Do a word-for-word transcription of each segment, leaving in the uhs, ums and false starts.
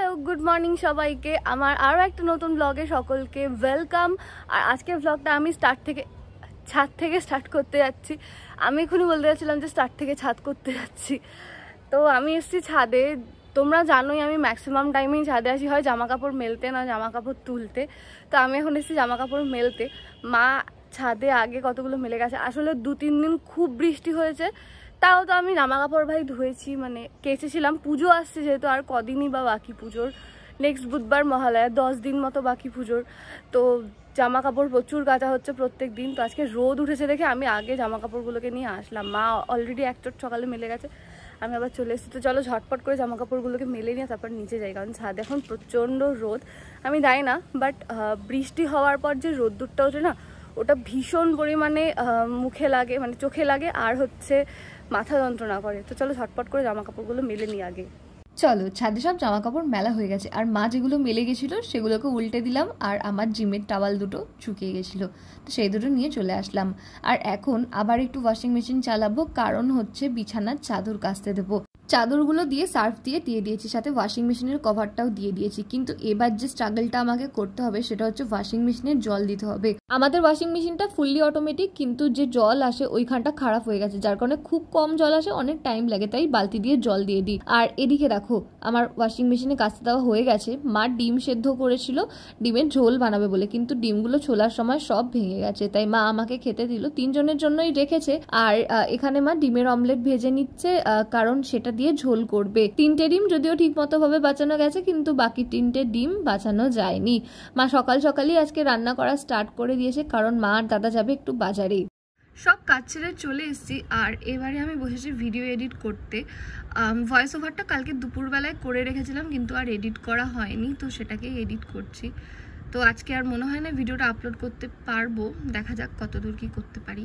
Hello good morning সবাইকে আমার আরও একটা নতুন ব্লগে সকলকে ওয়েলকাম। আর আজকের ব্লগটা আমি স্টার্ট থেকে ছাদ থেকে স্টার্ট করতে যাচ্ছি। আমি এখনই বলতে যাচ্ছিলাম যে স্টার্ট থেকে ছাদ করতে যাচ্ছি। তো আমি এসেছি ছাদে। তোমরা জানোই আমি ম্যাক্সিমাম টাইমেই ছাদে আসি, হয় জামা কাপড় মেলতে না জামা কাপড় তুলতে। তো আমি এখন এসেছি জামা কাপড় মেলতে। মা ছাদে আগে কতগুলো মেলে গেছে, আসলে দু তিন দিন খুব বৃষ্টি হয়েছে, তাও তো আমি জামা কাপড় ভাই ধুয়েছি, মানে কেচেছিলাম। পুজো আসছে যেহেতু আর কদিনই বা বাকি পুজোর, নেক্সট বুধবার মহালয়া, দশ দিন মতো বাকি পুজোর। তো জামা কাপড় প্রচুর কাচা হচ্ছে প্রত্যেক দিন। তো আজকে রোদ উঠেছে দেখে আমি আগে জামা কাপড়গুলোকে নিয়ে আসলাম। মা অলরেডি এক চোট সকালে মেলে গেছে, আমি আবার চলে এসেছি। তো চলো ঝটপট করে জামা কাপড়গুলোকে মেলে নিয়ে তারপর নিচে যাই, কারণ ছাদে এখন প্রচণ্ড রোদ। আমি যাই না, বাট বৃষ্টি হওয়ার পর যে রোদ্দুরটা ওঠে না, ওটা ভীষণ পরিমাণে মুখে লাগে, মানে চোখে লাগে, আর হচ্ছে মাথা যন্ত্রণা করে। তো চলো ঝটপট করে জামা কাপড়গুলো মেলে নিই আগে। চলো ছাদে সব জামা কাপড় মেলা হয়ে গেছে, আর মা যেগুলো মেলে গেছিলো সেগুলোকে উল্টে দিলাম, আর আমার জিমের টাওয়াল দুটো শুকিয়ে গেছিলো, তো সেই দুটো নিয়ে চলে আসলাম। আর এখন আবার একটু ওয়াশিং মেশিন চালাবো, কারণ হচ্ছে বিছানার চাদর কাচতে দেবো। চাদরগুলো দিয়ে সার্ফ দিয়ে দিয়ে দিয়েছি, সাথে ওয়াশিং মেশিনের কভারটাও দিয়ে দিয়েছি। কিন্তু এবার যে স্ট্রাগলটা আমাকে করতে হবে সেটা হচ্ছে ওয়াশিং মেশিনের জল দিতে হবে। আমাদের ওয়াশিং মেশিনটা ফুললি অটোমেটিক, কিন্তু যে জল আসে ওইখানটা খারাপ হয়ে গেছে, যার কারণে খুব কম জল আসে, অনেক টাইম লাগে, তাই বালতি দিয়ে জল দিয়ে দিই। আর এদিকে দেখো আমার ওয়াশিং মেশিনে কাচতে দেওয়া হয়ে গেছে। মা ডিম সেদ্ধ করেছিল ডিমের ঝোল বানাবে বলে, কিন্তু ডিমগুলো ছোলার সময় সব ভেঙে গেছে, তাই মা আমাকে খেতে দিল। তিনজনের জন্যই রেখেছে। আর এখানে মা ডিমের অমলেট ভেজে নিচ্ছে, কারণ সেটা দিয়ে ঝোল করবে। তিনটে ডিম যদিও ঠিক মতো ভাবে বাঁচানো গেছে, কিন্তু বাকি তিনটে ডিম বাঁচানো যায়নি। মা সকাল সকালই আজকে রান্না করা স্টার্ট করে দিয়েছে, কারণ মা আর দাদা যাবে একটু বাজারে। সব কাজ ছেড়ে চলে এসেছি, আর এবারে আমি বসেছি ভিডিও এডিট করতে। ভয়েস ওভারটা কালকে দুপুরবেলায় করে রেখেছিলাম, কিন্তু আর এডিট করা হয়নি, তো সেটাকেই এডিট করছি। তো আজকে আর মনে হয় না ভিডিওটা আপলোড করতে পারবো, দেখা যাক কতদূর কি করতে পারি।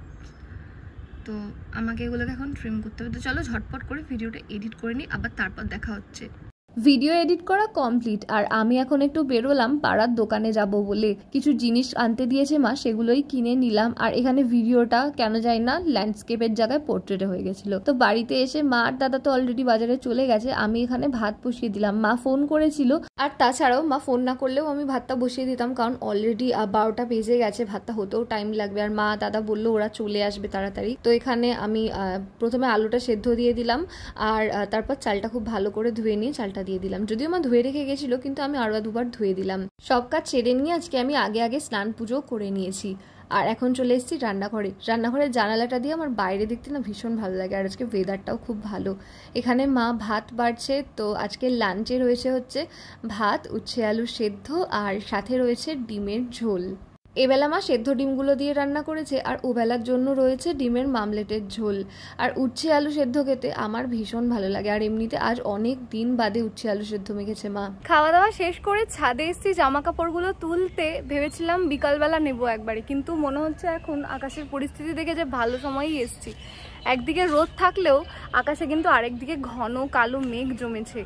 তো আমাকে এগুলোকে এখন ট্রিম করতে হবে। তো চলো ঝটপট করে ভিডিওটা এডিট করে নিই, আবার তারপর দেখা হচ্ছে। ভিডিও এডিট করা কমপ্লিট, আর আমি এখন একটু বেরোলাম পাড়ার দোকানে যাব বলে। কিছু জিনিস আনতে দিয়েছে মা, সেগুলোই কিনে নিলাম। আর এখানে ভিডিওটা কেন যায় না ল্যান্ডস্কেপের জায়গায় পোর্ট্রেটে হয়ে গেছিল। তো বাড়িতে এসে মা আর দাদা তো অলরেডি বাজারে চলে গেছে, আমি এখানে ভাত বসিয়ে দিলাম। মা ফোন করেছিল, আর তাছাড়াও মা ফোন না করলেও আমি ভাতটা বসিয়ে দিতাম, কারণ অলরেডি বারোটা বেজে গেছে, ভাতটা হতেও টাইম লাগবে। আর মা দাদা বললো ওরা চলে আসবে তাড়াতাড়ি। তো এখানে আমি প্রথমে আলুটা সেদ্ধ দিয়ে দিলাম, আর তারপর চালটা খুব ভালো করে ধুয়ে নিয়ে চালটা দিয়ে দিলাম। যদিও মা ধুয়ে রেখে গেছিল, কিন্তু আমি আরো দুবার ধুয়ে দিলাম। সব কাজ ছেড়ে নিয়ে আজকে আমি আগে আগে স্নান পুজো করে নিয়েছি। আর এখন চলে এসেছি রান্নাঘরে। রান্নাঘরের জানালাটা দিয়ে আমার বাইরে দেখতে না ভীষণ ভালো লাগে, আর আজকে ওয়েদারটাও খুব ভালো। এখানে মা ভাত বাড়ছে। তো আজকে লাঞ্চে রয়েছে হচ্ছে ভাত, উচ্ছে আলু সেদ্ধ, আর সাথে রয়েছে ডিমের ঝোল। এবেলা মা সেদ্ধ ডিমগুলো দিয়ে রান্না করেছে, আর ওবেলার জন্য রয়েছে ডিমের মামলেটের ঝোল। আর উচ্ছে আলু সেদ্ধ খেতে আমার ভীষণ ভালো লাগে, আর এমনিতে আজ অনেক দিন বাদে উচ্ছে আলু সেদ্ধ মেখেছে মা। খাওয়া দাওয়া শেষ করে ছাদে এসেছি জামা কাপড়গুলো তুলতে। ভেবেছিলাম বিকালবেলা নেবো একবারে, কিন্তু মনে হচ্ছে এখন আকাশের পরিস্থিতি দেখে যে ভালো সময়ই এসছি। একদিকে রোদ থাকলেও আকাশে কিন্তু আরেকদিকে ঘন কালো মেঘ জমেছে।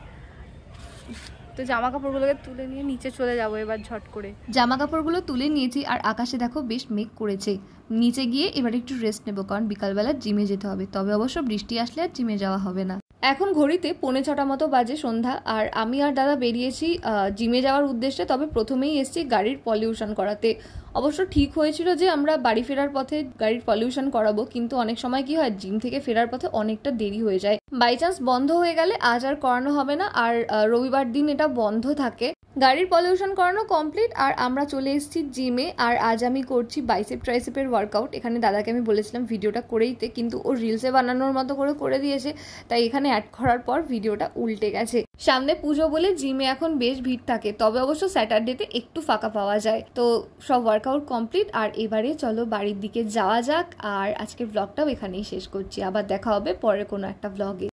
তো জামা কাপড়গুলোকে তুলে নিয়ে নিচে চলে যাবো এবার ঝট করে। জামা কাপড়গুলো তুলে নিয়েছি, আর আকাশে দেখো বেশ মেঘ করেছে। নিচে গিয়ে এবার একটু রেস্ট নেবো, কারণ বিকালবেলা জিমে যেতে হবে। তবে অবশ্য বৃষ্টি আসলে আর জিমে যাওয়া হবে না। এখন ঘড়িতে পৌনে ছটা মতো বাজে সন্ধ্যা, আর আমি আর দাদা বেরিয়েছি জিমে যাওয়ার উদ্দেশ্যে। তবে প্রথমেই এসেছি গাড়ির পলিউশন করাতে। অবশ্য ঠিক হয়েছিল যে আমরা বাড়ি ফেরার পথে গাড়ির পলিউশন করাবো, কিন্তু অনেক সময় কি হয় জিম থেকে ফেরার পথে অনেকটা দেরি হয়ে যায়। বাই চান্স বন্ধ হয়ে গেলে আজ আর করানো হবে না, আর রবিবার দিন এটা বন্ধ থাকে। গাড়ির পলিউশন করানো কমপ্লিট, আর আমরা চলে এসেছি জিমে। আর আজ আমি করছি বাইসেপ ট্রাইসেপের ওয়ার্কআউট। এখানে দাদাকে আমি বলেছিলাম ভিডিওটা করেই দিতে, কিন্তু ও রিলসে বানানোর মতো করে করে দিয়েছে, তাই এখানে অ্যাড করার পর ভিডিওটা উল্টে গেছে। সামনে পুজো বলে জিমে এখন বেশ ভিড় থাকে, তবে অবশ্য স্যাটারডেতে একটু ফাঁকা পাওয়া যায়। তো সব ওয়ার্কআউট কমপ্লিট, আর এবারে চলো বাড়ির দিকে যাওয়া যাক। আর আজকের ব্লগটাও এখানেই শেষ করছি, আবার দেখা হবে পরে কোনো একটা ব্লগে।